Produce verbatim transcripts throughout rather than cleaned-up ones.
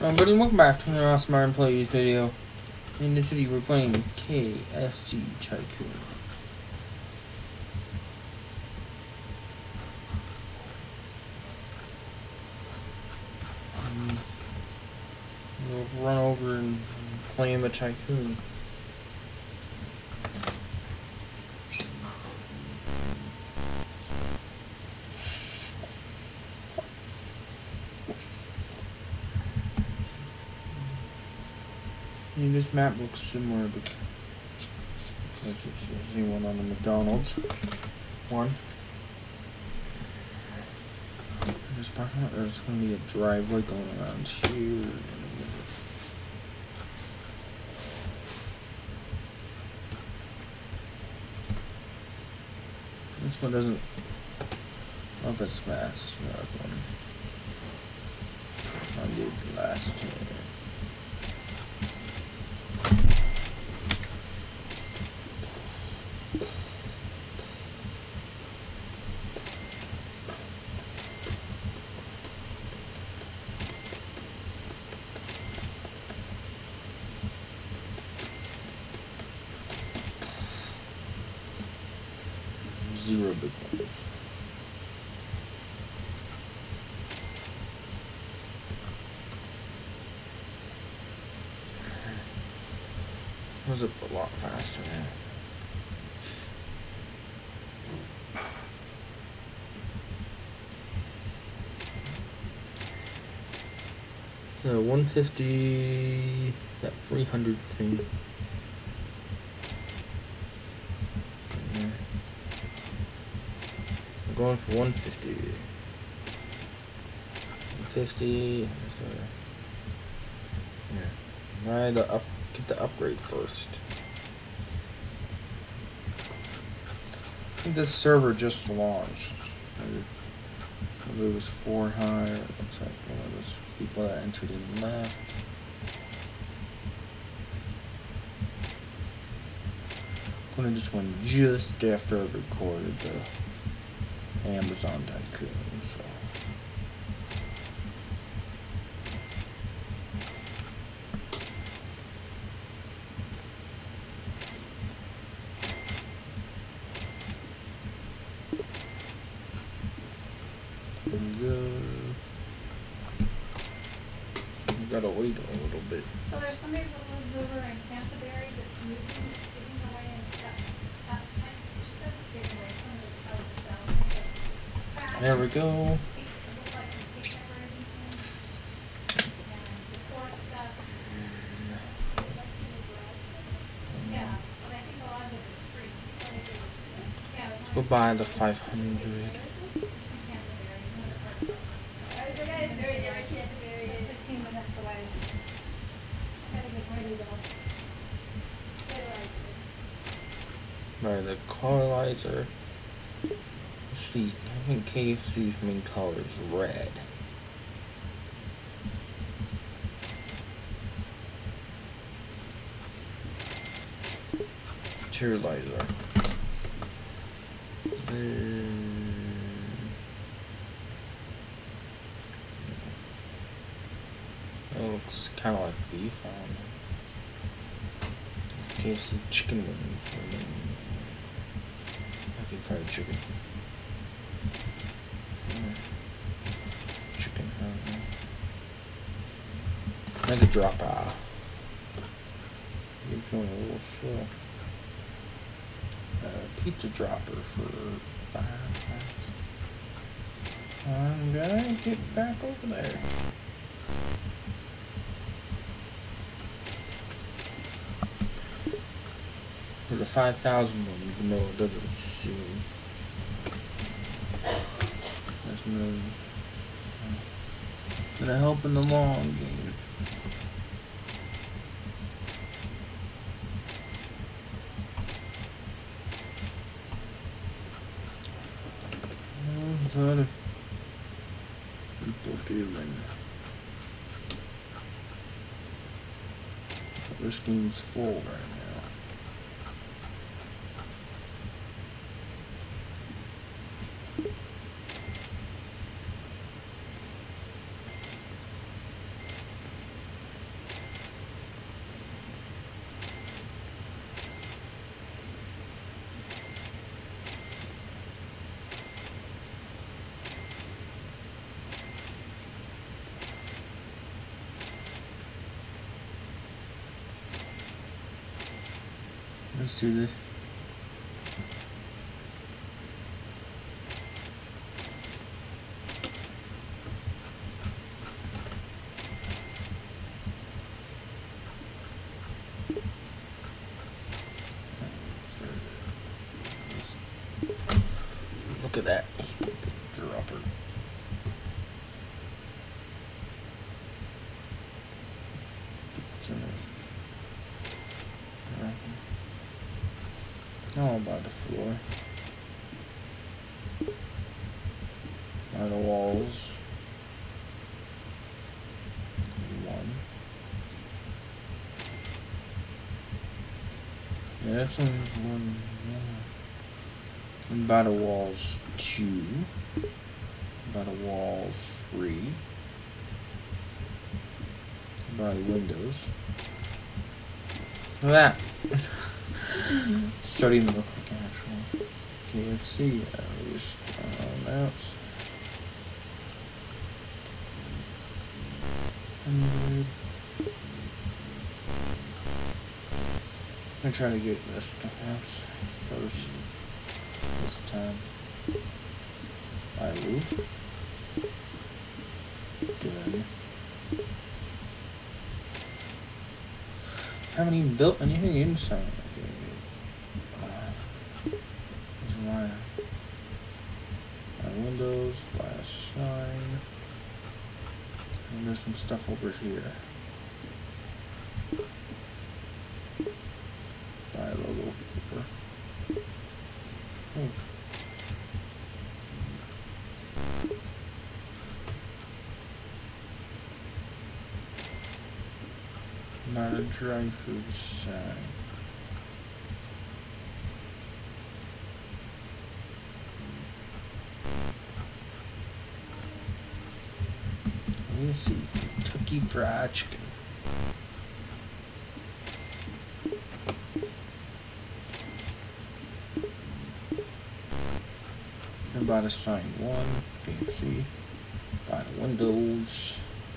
Everybody, welcome back to another Smart Plays video. In this video, we're playing K F C Tycoon. Um, we'll run over and claim a tycoon. And this map looks similar because it's the same one on the McDonald's one. There's, there's going to be a driveway going around here. This one doesn't look as fast as the other one. I did last year. Zero big ones. Was it a lot faster now? The one fifty, that three hundred thing. Going for one fifty. one fifty. Yeah. Buy the up. Get the upgrade first. I think this server just launched. Maybe, maybe it was four high. Or it looks like one of those people that entered in left. I'm gonna just win just after I recorded the Amazon Tycoon, so there we go. We gotta wait a little bit. So there's somebody that lives over in Canterbury that's moving, it's giving away in September. She said it's giving away some of those houses out. There we go. Go buy the five hundred. fifteen minutes away. Buy the colorizer. Let's see, I think K F C's main color is red. Cheerleader. Um, it looks kind of like beef on K F C chicken wings. I can fried chicken. Chicken, I could drop out. It's going a little slow. Uh, pizza dropper for five cents. I'm gonna get back over there. For the five thousand one, even though it doesn't seem. That's really gonna help in the long game. What's other people doing? This game's full right now. Let's do this. Look at that dropper. All by the floor. By the walls. One. Yeah, that's only one more. And by the walls, two. By the walls, three. By the windows. Look at that. Starting to look like actual K F C, at least on that. one hundred. I'm gonna try to get this out first this time. By roof. Good. I haven't even built anything inside. My, my windows, by a sign, and there's some stuff over here. By a logo for. Oh. Not a dry food sign. Let's see, Kentucky Fried Chicken. And by the sign one, K F C. By the windows.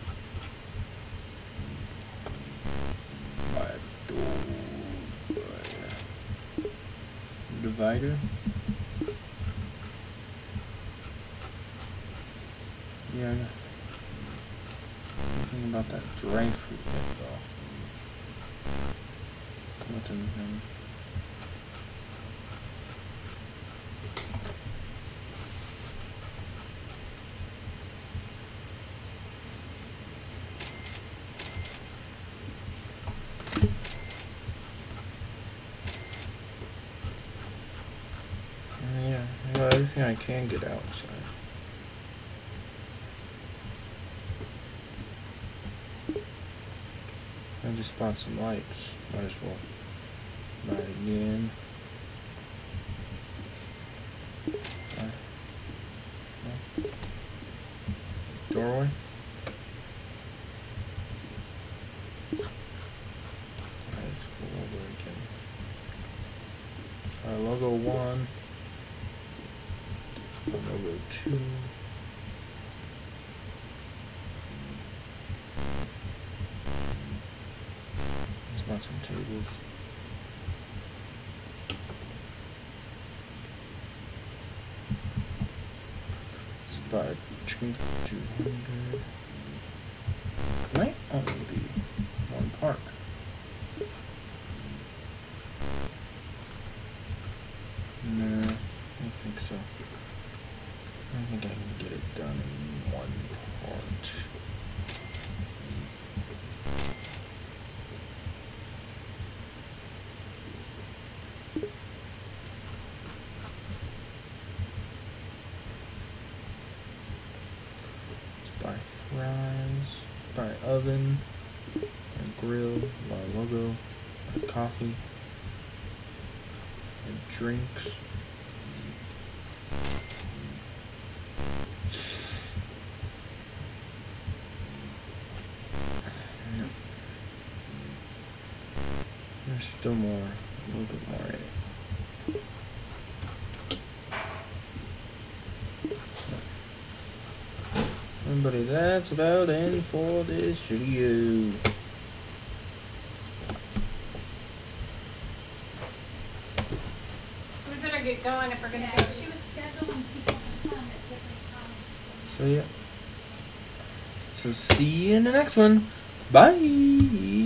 By a door. By a divider. Yeah. About that dry fruit yet, though. What's in him? Yeah, well, everything I can get outside. I just bought some lights. Might as well buy it again. Uh, uh, doorway. Let's go over again. Uh, logo one. Logo two. Got some tables. Let's buy chicken for two hundred. Might only be one part. No, I don't think so. I don't think I can get it done in one part. Fries, by oven, a grill, by logo, by coffee, and drinks. No. There's still more, a little bit more in it. Everybody, that's about it for this video. get going if we're gonna Yeah, go. she was scheduling people to come at different times. So yeah. So see you in the next one. Bye.